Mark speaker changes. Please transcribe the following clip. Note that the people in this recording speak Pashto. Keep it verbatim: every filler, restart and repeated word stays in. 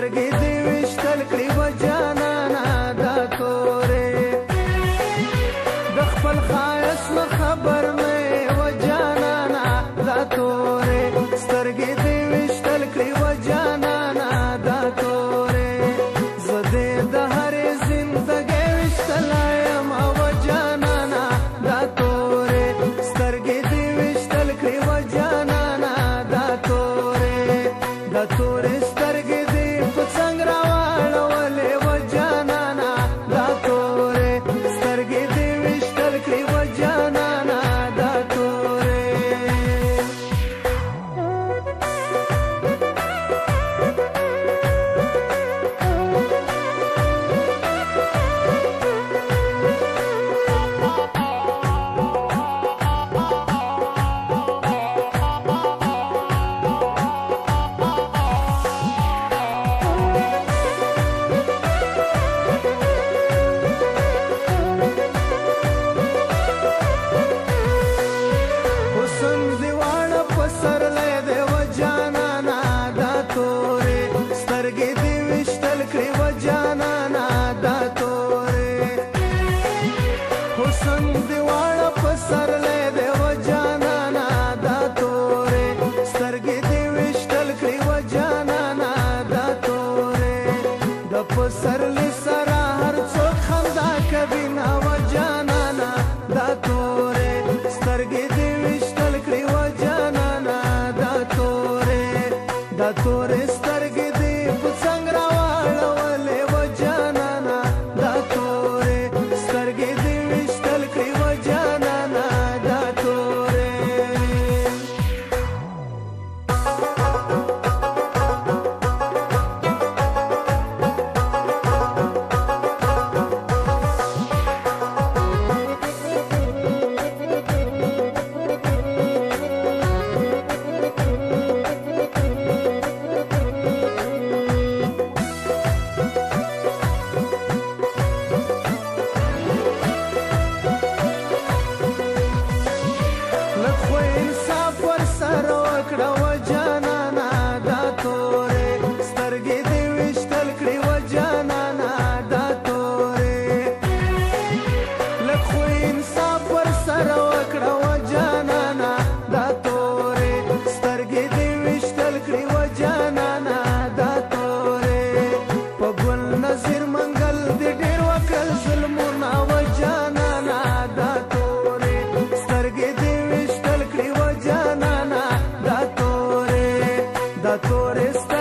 Speaker 1: سترګې دې وشتل کړې و جانانا دا تورې د خپل ښایست نه خبر مې و جانانا دا تورې سترګې دې وشتل کړې و جانانا دا تورې زه دې د هرې زندګۍ وشتلی یم و جانانا دا تورې سترګې دې وشتل کړې و جانانا دا تورې دا تورې سترګې دې په څنګ راواړولې و جانانا دا تورې سترګې دې وشتل کړې و جانانا دا تورې پسرلی سرا هر څوک خندا کوي نا و جانانا دا تورې سترګې دې وشتل کړې و جانانا دا تورې دا تورې سترګې دې په څنګ راواړولې و جانانا دا تورې سترګې دې وشتل کړې و جانانا دا تورې da torres